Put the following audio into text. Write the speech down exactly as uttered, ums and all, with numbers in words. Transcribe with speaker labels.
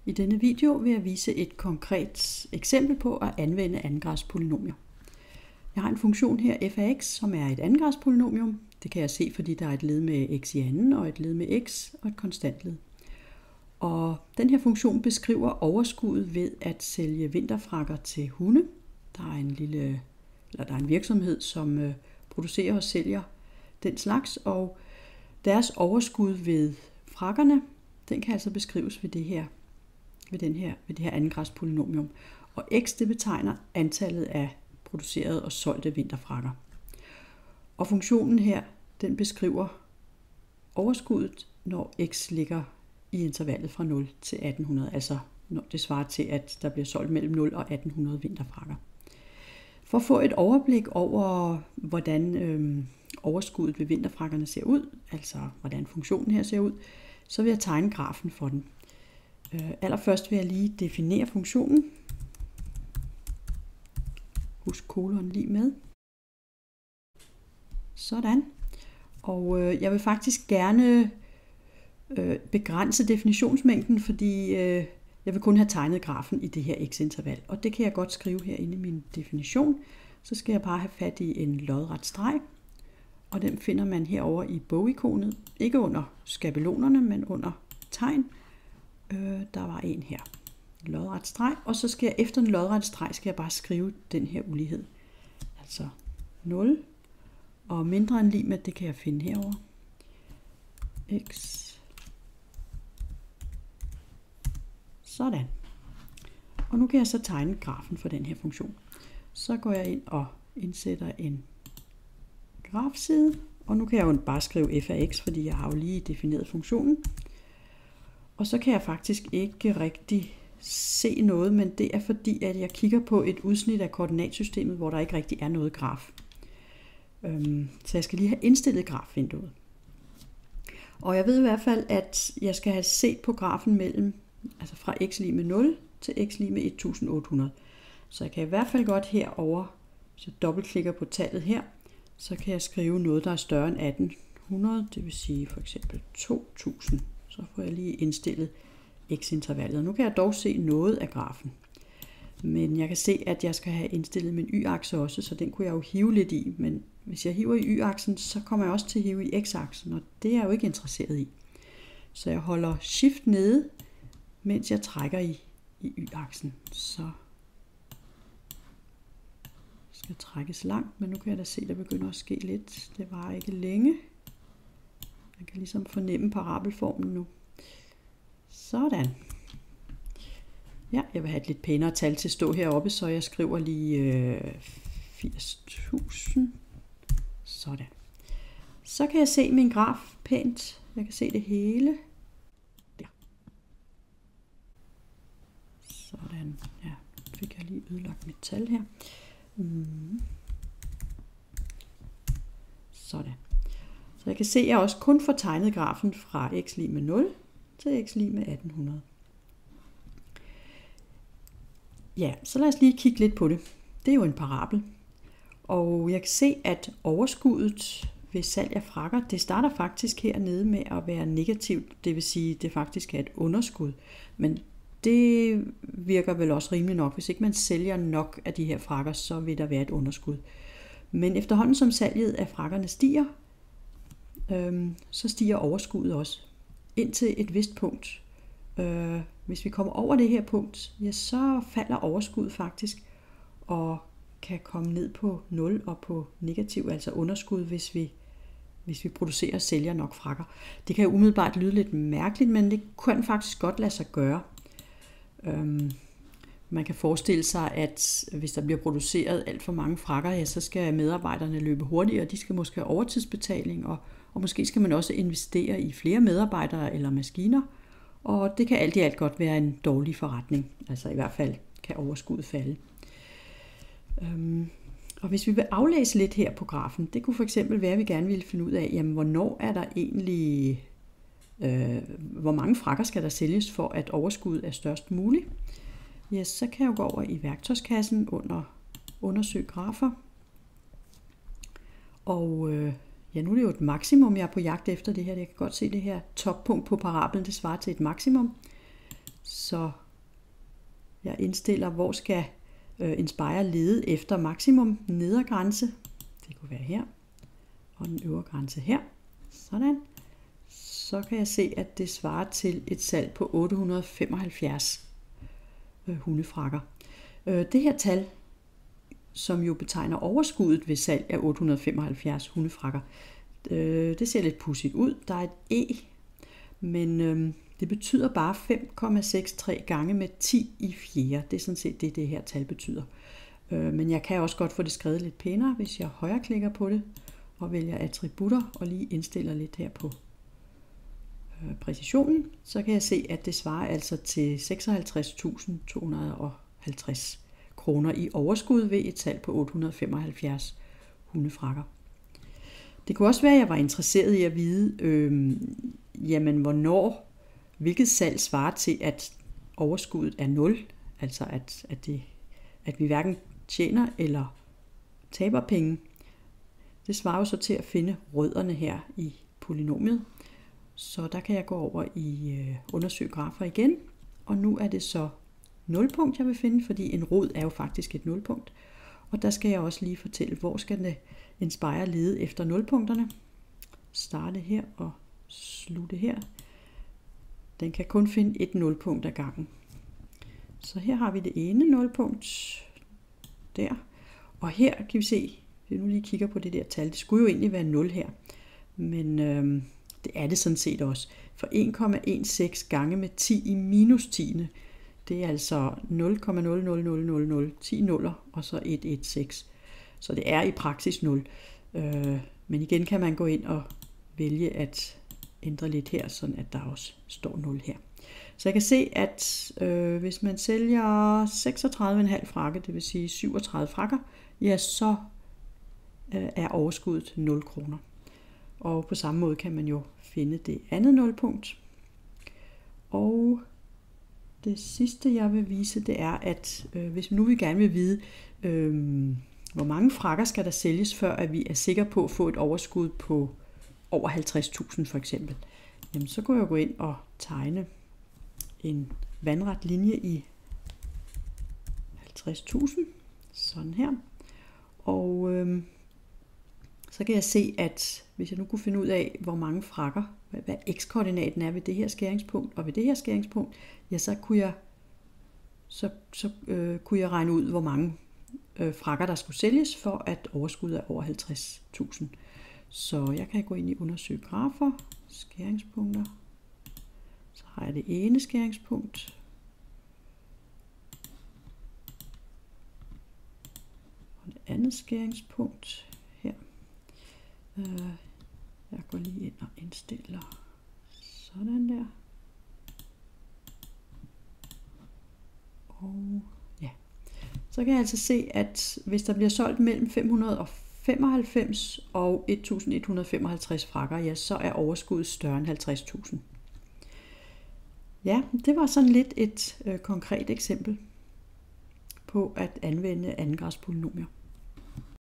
Speaker 1: I denne video vil jeg vise et konkret eksempel på at anvende andengradspolynomier. Jeg har en funktion her f af x, som er et andengradspolynomium. Det kan jeg se, fordi der er et led med x i anden og et led med x og et konstant led. Og den her funktion beskriver overskuddet ved at sælge vinterfrakker til hunde. Der er en lille, eller der er en virksomhed, som producerer og sælger den slags, og deres overskud ved frakkerne, den kan altså beskrives ved det her, ved den her, ved det her andengradspolynomium. Og x, det betegner antallet af producerede og solgte vinterfrakker. Og funktionen her, den beskriver overskuddet, når x ligger i intervallet fra nul til atten hundrede, altså når det svarer til, at der bliver solgt mellem nul og atten hundrede vinterfrakker. For at få et overblik over, hvordan øh, overskuddet ved vinterfrakkerne ser ud, altså hvordan funktionen her ser ud, så vil jeg tegne grafen for den. Øh, allerførst vil jeg lige definere funktionen. Husk kolon lige med. Sådan. Og øh, jeg vil faktisk gerne øh, begrænse definitionsmængden, fordi øh, jeg vil kun have tegnet grafen i det her x-interval. Og det kan jeg godt skrive herinde i min definition. Så skal jeg bare have fat i en lodret streg. Og den finder man herover i bogikonet. Ikke under skabelonerne, men under tegn. Øh, der var en her. Lodret streg. Og så skal jeg efter en lodret streg, skal jeg bare skrive den her ulighed. Altså nul. Og mindre end lig med, det kan jeg finde herover. X. Sådan. Og nu kan jeg så tegne grafen for den her funktion. Så går jeg ind og indsætter en grafside. Og nu kan jeg jo bare skrive f af x, fordi jeg har jo lige defineret funktionen. Og så kan jeg faktisk ikke rigtig se noget, men det er fordi, at jeg kigger på et udsnit af koordinatsystemet, hvor der ikke rigtig er noget graf. Så jeg skal lige have indstillet grafvinduet. Og jeg ved i hvert fald, at jeg skal have set på grafen mellem, altså fra x lig med nul til x lig med et tusind otte hundrede. Så jeg kan i hvert fald godt herover, hvis jeg dobbeltklikker på tallet her, så kan jeg skrive noget, der er større end atten hundrede, det vil sige for eksempel to tusind. Så får jeg lige indstillet x-intervallet. Nu kan jeg dog se noget af grafen. Men jeg kan se, at jeg skal have indstillet min y-akse også, så den kunne jeg jo hive lidt i. Men hvis jeg hiver i y-aksen, så kommer jeg også til at hive i x-aksen, og det er jeg jo ikke interesseret i. Så jeg holder shift nede, mens jeg trækker i, i y-aksen. Så skal trækkes langt, men nu kan jeg da se, at der begynder at ske lidt. Det var ikke længe. Jeg kan ligesom fornemme parabelformen nu. Sådan. Ja, jeg vil have et lidt pænere tal til at stå heroppe, så jeg skriver lige øh, firs tusind. Sådan. Så kan jeg se min graf pænt. Jeg kan se det hele. Der. Sådan. Ja, fik jeg lige ødelagt mit tal her. Mm. Sådan. Så jeg kan se, at jeg også kun får tegnet grafen fra x lig med nul til x lig med atten hundrede. Ja, så lad os lige kigge lidt på det. Det er jo en parabel. Og jeg kan se, at overskuddet ved salg af frakker, det starter faktisk hernede med at være negativt. Det vil sige, at det faktisk er et underskud. Men det virker vel også rimeligt nok. Hvis ikke man sælger nok af de her frakker, så vil der være et underskud. Men efterhånden som salget af frakkerne stiger, øhm, så stiger overskuddet også indtil et vist punkt. Øh, hvis vi kommer over det her punkt, ja, så falder overskud faktisk og kan komme ned på nul og på negativ, altså underskud, hvis vi, hvis vi producerer og sælger nok frakker. Det kan jo umiddelbart lyde lidt mærkeligt, men det kan faktisk godt lade sig gøre. Øhm, man kan forestille sig, at hvis der bliver produceret alt for mange frakker, ja, så skal medarbejderne løbe hurtigere, de skal måske have overtidsbetaling, og, og måske skal man også investere i flere medarbejdere eller maskiner. Og det kan alt i alt godt være en dårlig forretning. Altså i hvert fald kan overskuddet falde. Øhm, og hvis vi vil aflæse lidt her på grafen, det kunne for eksempel være, at vi gerne ville finde ud af, jamen, hvornår er der egentlig, øh, hvor mange frakker skal der sælges for, at overskuddet er størst muligt. Ja, så kan jeg jo gå over i værktøjskassen under undersøg grafer. Og øh, ja, nu er det jo et maksimum, jeg er på jagt efter det her. Jeg kan godt se det her toppunkt på parablen, det svarer til et maksimum. Så jeg indstiller, hvor skal øh, Inspire lede efter maksimum nedergrænse. Det kunne være her. Og den øvre grænse her. Sådan. Så kan jeg se, at det svarer til et salg på otte hundrede og femoghalvfjerds øh, hundefrakker. Øh, det her tal, som jo betegner overskuddet ved salg af otte hundrede og femoghalvfjerds hundefrakker, øh, det ser lidt pudsigt ud. Der er et E, men øh, det betyder bare fem komma seks tre gange med ti i fjerde. Det er sådan set det, det her tal betyder. Øh, men jeg kan også godt få det skrevet lidt pænere, hvis jeg højreklikker på det og vælger attributter og lige indstiller lidt her på øh, præcisionen. Så kan jeg se, at det svarer altså til seksoghalvtreds tusind to hundrede og halvtreds kroner i overskud ved et salg på otte hundrede og femoghalvfjerds hundefrakker. Det kunne også være, at jeg var interesseret i at vide, øh, jamen hvornår, hvilket salg svarer til, at overskuddet er nul, altså at, at, det, at vi hverken tjener eller taber penge. Det svarer jo så til at finde rødderne her i polynomiet. Så der kan jeg gå over i øh, undersøg grafer igen, og nu er det så nulpunkt, jeg vil finde, fordi en rod er jo faktisk et nulpunkt. Og der skal jeg også lige fortælle, hvor skal det Inspire lede efter nulpunkterne. Starte her og slutte her. Den kan kun finde et nulpunkt ad gangen. Så her har vi det ene nulpunkt der. Og her kan vi se, hvis vi nu lige kigger på det der tal, det skulle jo egentlig være nul her. Men øh, det er det sådan set også. For en komma seksten gange med ti i minus tiende, det er altså nul komma nul nul nul nul nul, ti nuller og så et et seks. Så det er i praksis nul. Øh, men igen kan man gå ind og vælge at ændre lidt her, sådan at der også står nul her. Så jeg kan se, at øh, hvis man sælger seksogtredive komma fem frakke, det vil sige syvogtredive frakker, ja, så øh, er overskuddet nul kroner. Og på samme måde kan man jo finde det andet nulpunkt. Og det sidste, jeg vil vise, det er, at øh, hvis nu vi gerne vil vide, øh, hvor mange frakker skal der sælges, før at vi er sikre på at få et overskud på over halvtreds tusind for eksempel, jamen så kunne jeg gå ind og tegne en vandret linje i halvtreds tusind, sådan her. Og øh, så kan jeg se, at hvis jeg nu kunne finde ud af, hvor mange frakker, hvad, hvad x-koordinaten er ved det her skæringspunkt og ved det her skæringspunkt, ja, så kunne jeg, så, så, øh, kunne jeg regne ud, hvor mange øh, frakker, der skulle sælges, for at overskuddet er over halvtreds tusind. Så jeg kan gå ind i undersøg grafer, skæringspunkter. Så har jeg det ene skæringspunkt. Og det andet skæringspunkt her. Jeg går lige ind og indstiller sådan der. Og ja, så kan jeg altså se, at hvis der bliver solgt mellem fem hundrede og femoghalvfems og et tusind et hundrede og femoghalvtreds frakker, ja, så er overskuddet større end halvtreds tusind. Ja, det var sådan lidt et øh, konkret eksempel på at anvende andengrads polynomier.